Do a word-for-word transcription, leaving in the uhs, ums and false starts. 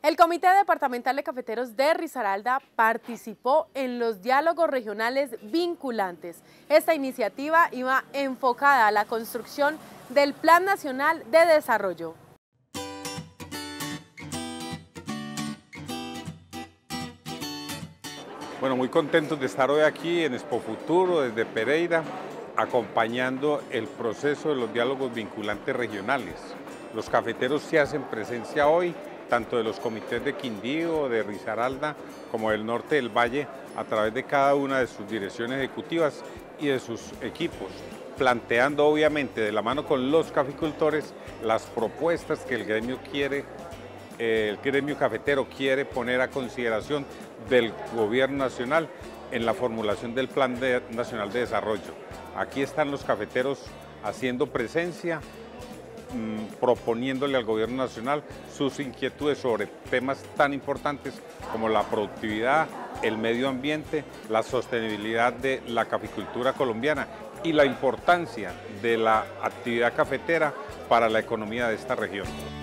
El Comité Departamental de Cafeteros de Risaralda participó en los diálogos regionales vinculantes. Esta iniciativa iba enfocada a la construcción del Plan Nacional de Desarrollo. Bueno, muy contentos de estar hoy aquí en Expo Futuro, desde Pereira, acompañando el proceso de los diálogos vinculantes regionales. Los cafeteros se hacen presencia hoy, tanto de los comités de Quindío, de Risaralda, como del norte del Valle, a través de cada una de sus direcciones ejecutivas y de sus equipos, planteando obviamente de la mano con los caficultores las propuestas que el gremio quiere, eh, el gremio cafetero quiere poner a consideración del gobierno nacional en la formulación del Plan de, Nacional de Desarrollo. Aquí están los cafeteros haciendo presencia, proponiéndole al gobierno nacional sus inquietudes sobre temas tan importantes como la productividad, el medio ambiente, la sostenibilidad de la caficultura colombiana y la importancia de la actividad cafetera para la economía de esta región.